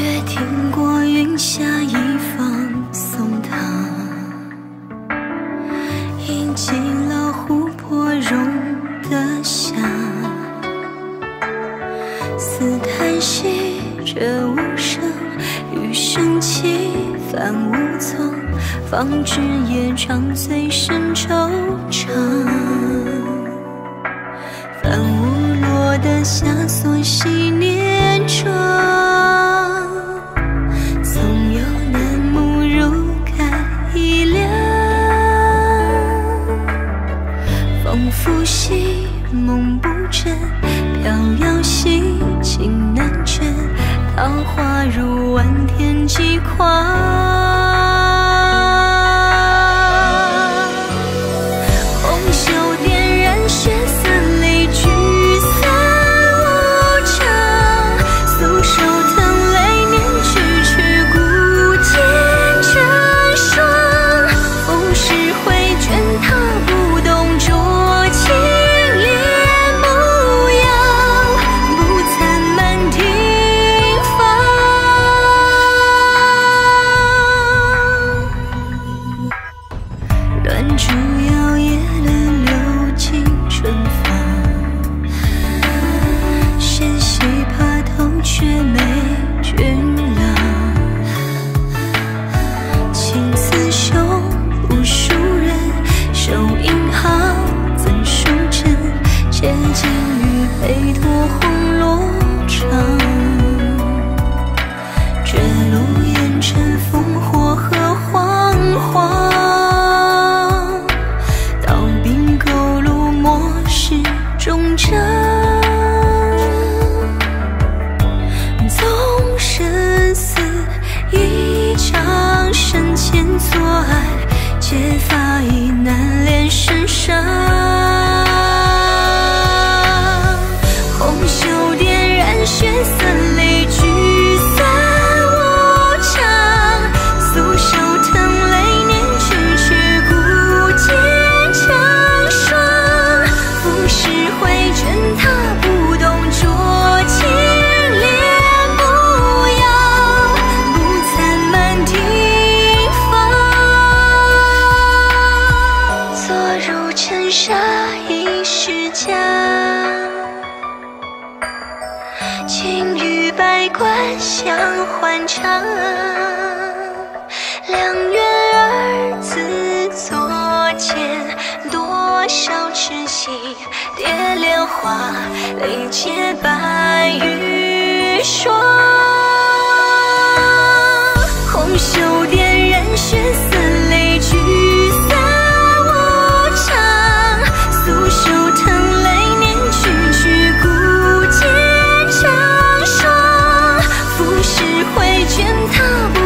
月听过云霞一放送他，饮尽了琥珀融的霞，似叹息着无声，余生期泛无从，方知夜长最深惆怅。泛无落的夏所系念妆，总有南木如盖一凉。仿佛戏梦不真，飘摇心情难枕，桃花如晚天际狂。乱烛摇曳了流尽春芳，纤细爬头却没俊朗。情似手不输人，手印好怎书真？结晶与背托红罗裳，坠落烟尘烽火和惶惶。终章，纵生死一场，深浅错爱，结发已难恋身上。红袖点燃血色泪聚散无常，素手腾泪念去却孤剑成霜。浮世回卷他不懂酌情恋不要，不残满庭芳。坐入尘沙一世家，青玉白冠相欢唱。良缘儿自作茧，多少痴心蝶莲花，泪结白玉霜。红袖点燃血色泪聚散无常，素手腾泪念去却孤剑成霜。浮世回卷他不